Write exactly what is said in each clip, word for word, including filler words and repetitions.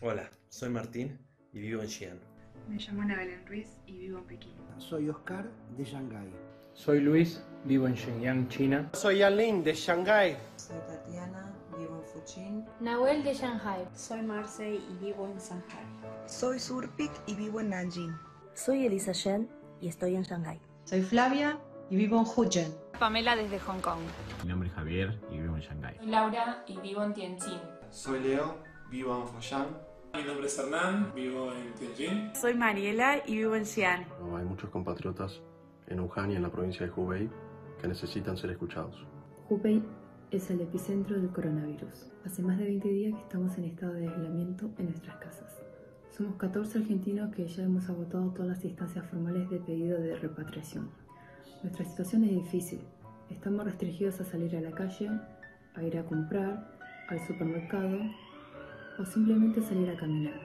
Hola, soy Martín y vivo en Xi'an. Me llamo Ana Belén Ruiz y vivo en Pekín. Soy Oscar de Shanghái. Soy Luis, vivo en Shenyang, China. Soy Yanlin de Shanghái. Soy Tatiana, vivo en Fuchin. Nahuel de Shanghái. Soy Marce y vivo en Shanghái. Soy Surpik y vivo en Nanjing. Soy Elisa Shen y estoy en Shanghái. Soy Flavia y vivo en Huzhen. Pamela desde Hong Kong. Mi nombre es Javier y vivo en Shanghái. Soy Laura y vivo en Tianjin. Soy Leo, vivo en Foshan. Mi nombre es Hernán, vivo en Tianjin. Soy Mariela y vivo en Xi'an. Hay muchos compatriotas en Wuhan y en la provincia de Hubei que necesitan ser escuchados. Hubei es el epicentro del coronavirus. Hace más de veinte días que estamos en estado de aislamiento en nuestras casas. Somos catorce argentinos que ya hemos agotado todas las instancias formales de pedido de repatriación. Nuestra situación es difícil. Estamos restringidos a salir a la calle, a ir a comprar, al supermercado o simplemente salir a caminar.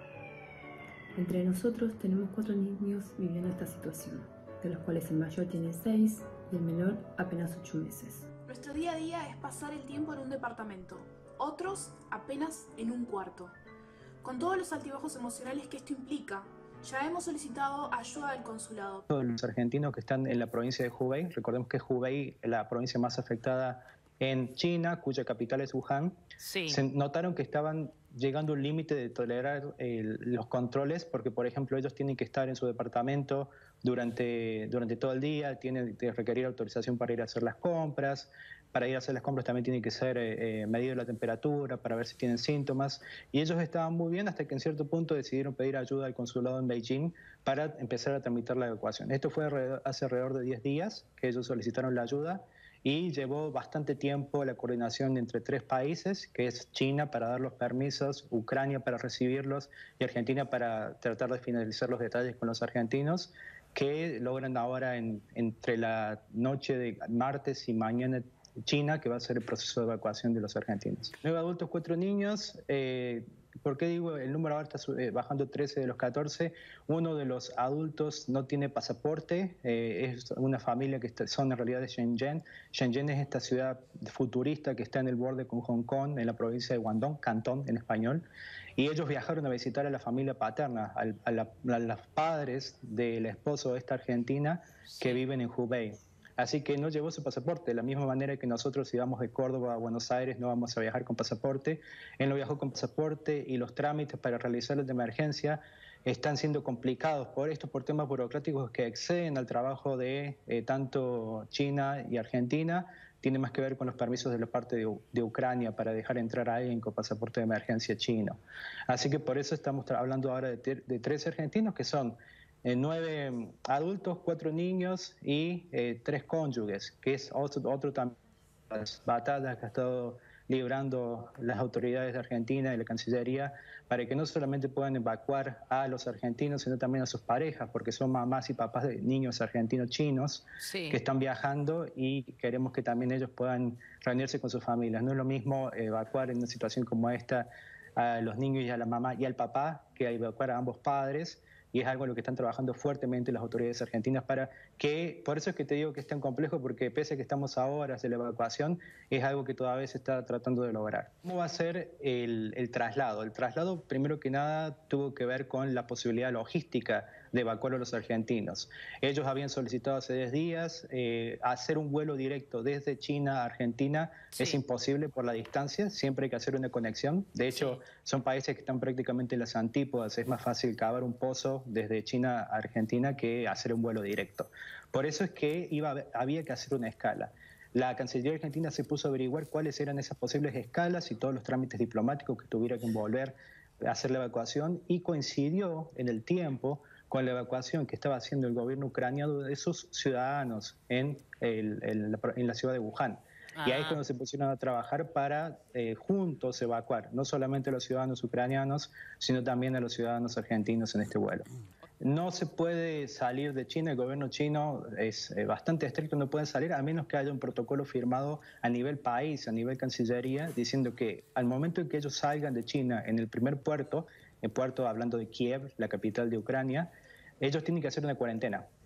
Entre nosotros tenemos cuatro niños viviendo esta situación, de los cuales el mayor tiene seis y el menor apenas ocho meses. Nuestro día a día es pasar el tiempo en un departamento, otros apenas en un cuarto. Con todos los altibajos emocionales que esto implica, ya hemos solicitado ayuda del consulado. Los argentinos que están en la provincia de Hubei, recordemos que Hubei es la provincia más afectada en China, cuya capital es Wuhan, sí. Se notaron que estaban llegando a un límite de tolerar eh, los controles, porque por ejemplo ellos tienen que estar en su departamento durante, durante todo el día, tienen que requerir autorización para ir a hacer las compras, para ir a hacer las compras también tiene que ser eh, medido la temperatura para ver si tienen síntomas, y ellos estaban muy bien hasta que en cierto punto decidieron pedir ayuda al consulado en Beijing para empezar a tramitar la evacuación. Esto fue hace alrededor de diez días que ellos solicitaron la ayuda, y llevó bastante tiempo la coordinación entre tres países, que es China para dar los permisos, Ucrania para recibirlos y Argentina para tratar de finalizar los detalles con los argentinos, que logran ahora en, entre la noche de martes y mañana China, que va a ser el proceso de evacuación de los argentinos. Nueve adultos, cuatro niños. Eh, ¿Por qué digo el número ahora está bajando trece de los catorce? Uno de los adultos no tiene pasaporte, eh, es una familia que está, son en realidad de Shenzhen. Shenzhen es esta ciudad futurista que está en el borde con Hong Kong, en la provincia de Guangdong, Cantón en español, y ellos viajaron a visitar a la familia paterna, a, a, la, a los padres del esposo de esta argentina que viven en Hubei. Así que no llevó su pasaporte, de la misma manera que nosotros si vamos de Córdoba a Buenos Aires no vamos a viajar con pasaporte. Él no viajó con pasaporte y los trámites para realizarlos de emergencia están siendo complicados por esto, por temas burocráticos que exceden al trabajo de eh, tanto China y Argentina. Tiene más que ver con los permisos de la parte de, de Ucrania para dejar entrar a alguien con pasaporte de emergencia chino. Así que por eso estamos hablando ahora de, de tres argentinos que son Eh, nueve adultos, cuatro niños y eh, tres cónyuges, que es otro, otro también las batallas que ha estado librando las autoridades de Argentina y la Cancillería para que no solamente puedan evacuar a los argentinos, sino también a sus parejas, porque son mamás y papás de niños argentinos chinos sí. que están viajando y queremos que también ellos puedan reunirse con sus familias. No es lo mismo evacuar en una situación como esta a los niños y a la mamá y al papá que evacuar a ambos padres. Y es algo en lo que están trabajando fuertemente las autoridades argentinas para que, por eso es que te digo que es tan complejo, porque pese a que estamos a horas de la evacuación, es algo que todavía se está tratando de lograr. ¿Cómo va a ser el, el traslado? El traslado, primero que nada, tuvo que ver con la posibilidad logística de evacuar a los argentinos. Ellos habían solicitado hace diez días eh, hacer un vuelo directo desde China a Argentina. Sí. Es imposible por la distancia, siempre hay que hacer una conexión. De hecho, sí. son países que están prácticamente en las antípodas, es más fácil cavar un pozo desde China a Argentina que hacer un vuelo directo. Por eso es que iba, había que hacer una escala. La Cancillería Argentina se puso a averiguar cuáles eran esas posibles escalas y todos los trámites diplomáticos que tuviera que envolver a hacer la evacuación, y coincidió en el tiempo con la evacuación que estaba haciendo el gobierno ucraniano de sus ciudadanos en, el, el, en la ciudad de Wuhan. Ah. Y ahí es cuando se pusieron a trabajar para eh, juntos evacuar, no solamente a los ciudadanos ucranianos, sino también a los ciudadanos argentinos en este vuelo. No se puede salir de China, el gobierno chino es eh, bastante estricto, no pueden salir a menos que haya un protocolo firmado a nivel país, a nivel Cancillería, diciendo que al momento en que ellos salgan de China en el primer puerto, el puerto hablando de Kiev, la capital de Ucrania, ellos tienen que hacer una cuarentena.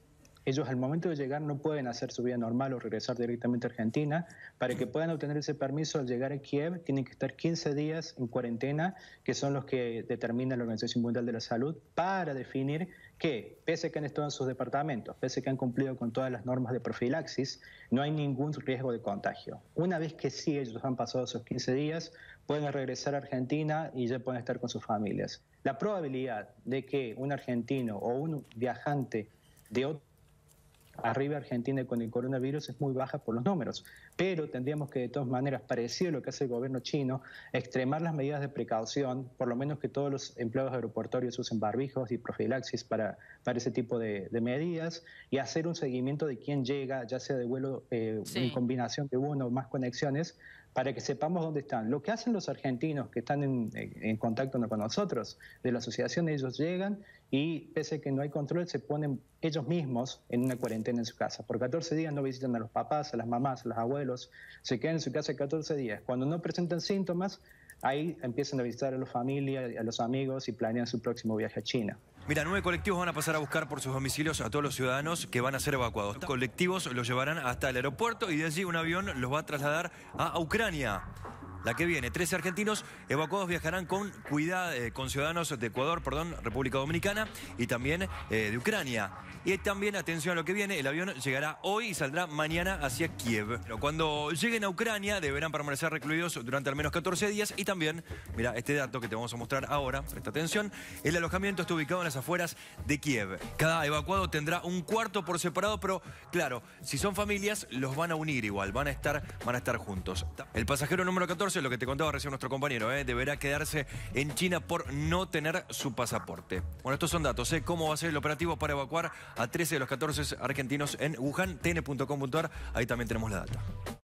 ellos al momento de llegar no pueden hacer su vida normal o regresar directamente a Argentina. Para que puedan obtener ese permiso al llegar a Kiev, tienen que estar quince días en cuarentena, que son los que determina la Organización Mundial de la Salud, para definir que, pese a que han estado en sus departamentos, pese a que han cumplido con todas las normas de profilaxis, no hay ningún riesgo de contagio. Una vez que sí ellos han pasado esos quince días, pueden regresar a Argentina y ya pueden estar con sus familias. La probabilidad de que un argentino o un viajante de otro arriba a Argentina con el coronavirus es muy baja por los números, pero tendríamos que de todas maneras, parecido a lo que hace el gobierno chino, extremar las medidas de precaución, por lo menos que todos los empleados aeroportuarios usen barbijos y profilaxis para, para ese tipo de, de medidas, y hacer un seguimiento de quién llega, ya sea de vuelo eh, sí. en combinación de uno o más conexiones, para que sepamos dónde están. Lo que hacen los argentinos que están en, en contacto con nosotros, de la asociación, ellos llegan y pese a que no hay control, se ponen ellos mismos en una cuarentena en su casa. Por catorce días no visitan a los papás, a las mamás, a los abuelos, se quedan en su casa catorce días. Cuando no presentan síntomas, ahí empiezan a visitar a la familia, a los amigos y planean su próximo viaje a China. Mira, nueve colectivos van a pasar a buscar por sus domicilios a todos los ciudadanos que van a ser evacuados. Los colectivos los llevarán hasta el aeropuerto y de allí un avión los va a trasladar a Ucrania. La que viene, trece argentinos evacuados viajarán con cuidado, eh, con ciudadanos de Ecuador, perdón, República Dominicana y también eh, de Ucrania. Y también, atención a lo que viene, el avión llegará hoy y saldrá mañana hacia Kiev. Pero cuando lleguen a Ucrania deberán permanecer recluidos durante al menos catorce días y también, mira, este dato que te vamos a mostrar ahora, presta atención, el alojamiento está ubicado en las afueras de Kiev. Cada evacuado tendrá un cuarto por separado, pero claro, si son familias, los van a unir igual, van a estar, van a estar juntos. El pasajero número catorce, lo que te contaba recién nuestro compañero, ¿eh? deberá quedarse en China por no tener su pasaporte. Bueno, estos son datos, ¿eh? ¿Cómo va a ser el operativo para evacuar a trece de los catorce argentinos en Wuhan? T N punto com punto ar, ahí también tenemos la data.